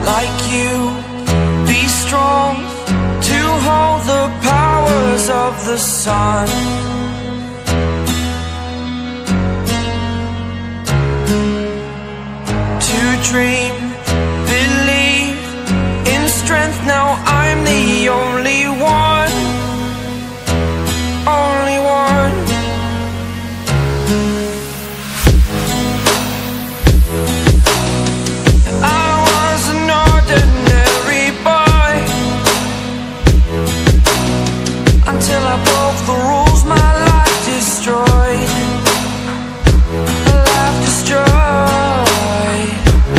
like you, be strong to hold the powers of the sun. To dream, believe in strength, now I'm the only one, only one. I was an ordinary boy until I broke the rules, my life destroyed, life destroyed.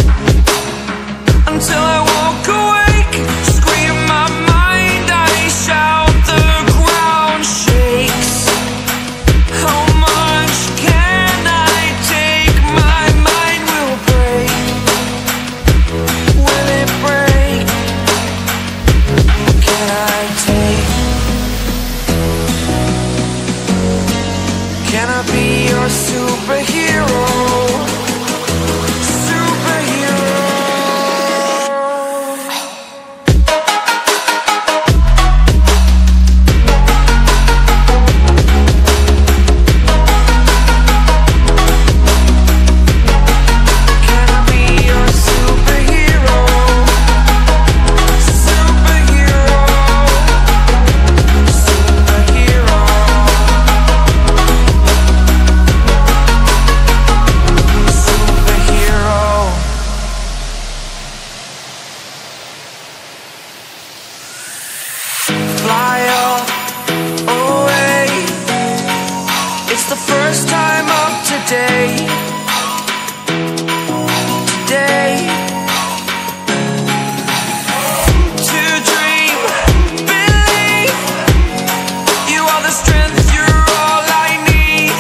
Until I woke awake, scream my mind, I shout, the ground shakes. How much can I take? My mind will break. Will it break? Can I take? Can I be your superhero? Fly away. It's the first time of today. Today. To dream, believe. You are the strength, you're all I need.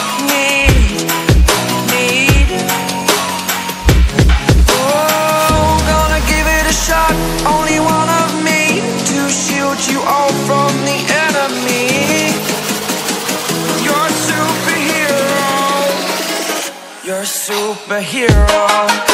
Oh, gonna give it a shot. Only one of me to shield you all from the enemy. You're a superhero. You're a superhero.